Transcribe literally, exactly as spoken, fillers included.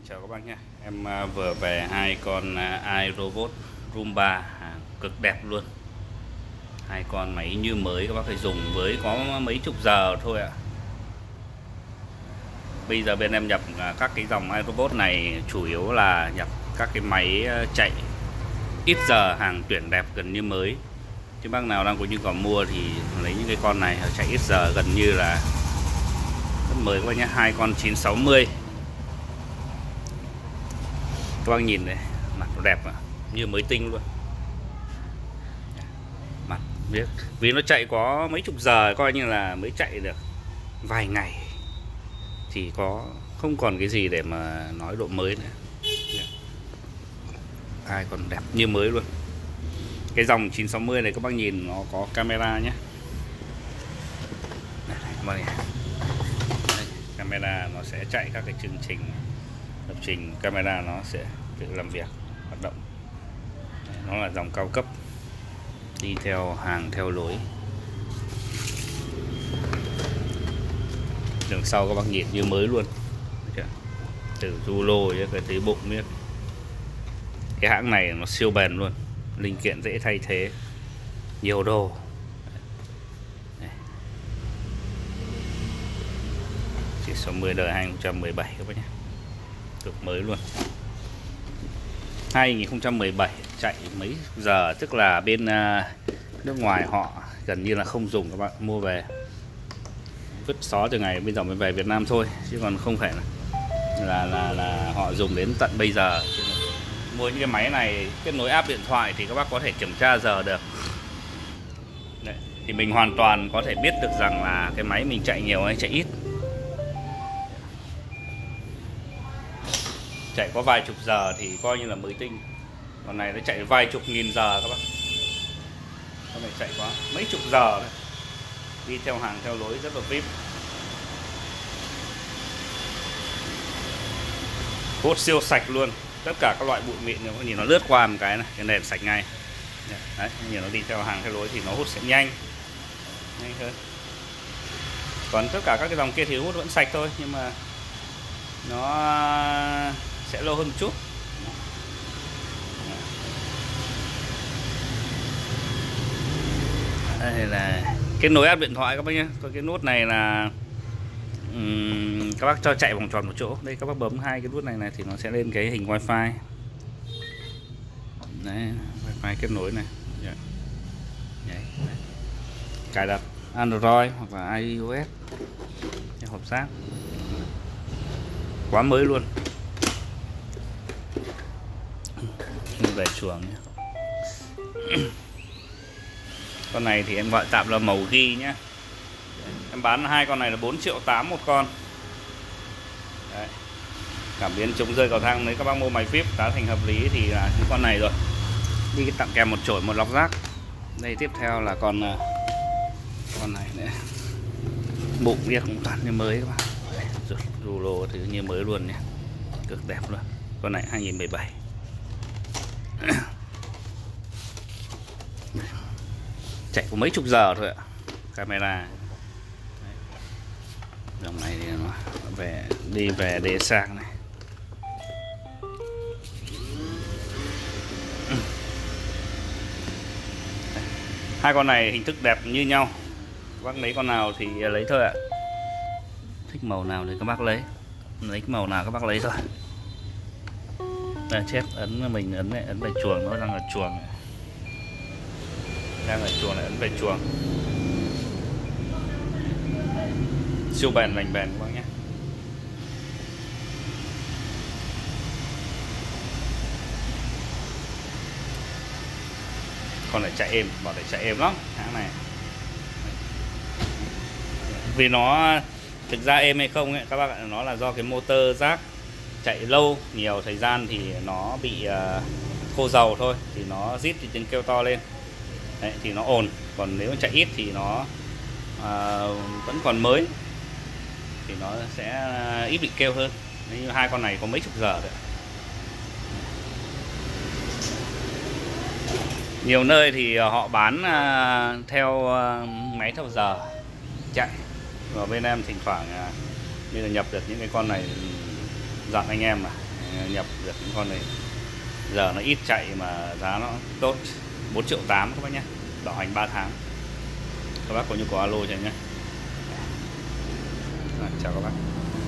Chào các bác nhé. Em vừa về hai con iRobot Roomba cực đẹp luôn. Hai con máy như mới, các bác phải dùng với có mấy chục giờ thôi ạ. Bây giờ bên em nhập các cái dòng iRobot này chủ yếu là nhập các cái máy chạy ít giờ, hàng tuyển đẹp gần như mới. Chứ bác nào đang có nhu cầu mua thì lấy những cái con này chạy ít giờ gần như là rất mới các bác nhé. Hai con chín sáu mươi. Các bác nhìn này, mặt nó đẹp à, như mới tinh luôn. Mặt biết vì nó chạy có mấy chục giờ, coi như là mới chạy được vài ngày thì có không còn cái gì để mà nói độ mới nữa. Hai con đẹp như mới luôn. Cái dòng chín sáu mươi này các bác nhìn nó có camera nhé. Đây, đây, các bác nhìn. Đây, camera nó sẽ chạy các cái chương trình lập trình, camera nó sẽ tự làm việc, hoạt động. Nó là dòng cao cấp, đi theo hàng theo lối. Đường sau các bác nhìn như mới luôn, từ du lô cho cái tí bụng biết. Cái hãng này nó siêu bền luôn, linh kiện dễ thay thế, nhiều đồ. Chỉ số mười đời hai không một bảy các bác nhé, cực mới luôn. Hai không một bảy chạy mấy giờ, tức là bên uh, nước ngoài họ gần như là không dùng, các bạn mua về vứt xó từ ngày bây giờ mới về Việt Nam thôi, chứ còn không phải là là là, là họ dùng đến tận bây giờ. Mua những cái máy này kết nối app điện thoại thì các bác có thể kiểm tra giờ được. Đấy, thì mình hoàn toàn có thể biết được rằng là cái máy mình chạy nhiều hay chạy ít. Chạy có vài chục giờ thì coi như là mới tinh. Còn này nó chạy vài chục nghìn giờ các bác. Con này chạy quá mấy chục giờ đấy. Đi theo hàng theo lối rất là vip. Hút siêu sạch luôn. Tất cả các loại bụi mịn, có nhìn nó lướt qua một cái này, cái nền sạch ngay. Đấy, nhìn nó đi theo hàng theo lối thì nó hút sẽ nhanh, nhanh hơn. Còn tất cả các cái dòng kia thì hút vẫn sạch thôi, nhưng mà nó sẽ lâu hơn một chút. Đây là kết nối app điện thoại các bác nhé. Có cái nút này là um, các bác cho chạy vòng tròn một chỗ. Đây các bác bấm hai cái nút này này thì nó sẽ lên cái hình wifi. Đấy, wifi kết nối này. Đấy. Đấy. Cài đặt Android hoặc là iOS, cái hộp rác quá mới luôn. Về chuồng nhé. Con này thì em gọi tạm là màu ghi nhé. Em bán hai con này là bốn triệu tám một con. Đấy. Cảm biến chống rơi cầu thang, nếu các bác mua máy vip giá thành hợp lý thì là những con này rồi. Đi cái tặng kèm một chổi một lọc rác. Đây tiếp theo là con con này nữa. Bụng kia cũng toàn như mới các bạn. Dù lô thứ như mới luôn nhé, cực đẹp luôn. Con này hai không một bảy. Chạy có mấy chục giờ thôi ạ. Camera. Dòng này thì nó về đi về đế sang này. Hai con này hình thức đẹp như nhau. Các bác lấy con nào thì lấy thôi ạ. Thích màu nào thì các bác lấy. Lấy cái màu nào các bác lấy thôi. Đây, chết ấn mình ấn này, ấn về chuồng, nó đang ở chuồng này. Đang ở chuồng này, ấn về chuồng. Siêu bền bền bền các bác nhé. Con này chạy êm, bảo để chạy êm lắm hãng này. Vì nó thực ra êm hay không ấy, các bác ạ, nó là do cái motor rác chạy lâu nhiều thời gian thì nó bị uh, khô dầu thôi, thì nó rít thì tiếng kêu to lên. Đấy, thì nó ồn. Còn nếu chạy ít thì nó uh, vẫn còn mới thì nó sẽ ít bị kêu hơn. Như hai con này có mấy chục giờ rồi. Nhiều nơi thì họ bán uh, theo uh, máy theo giờ chạy. Và bên em thỉnh thoảng uh, như là nhập được những cái con này dặn anh em mà nhập được những con này. Giờ nó ít chạy mà giá nó tốt, bốn triệu tám các bác nhé, bảo hành ba tháng. Các bác có nhu cầu alo cho nhé. Chào các bác.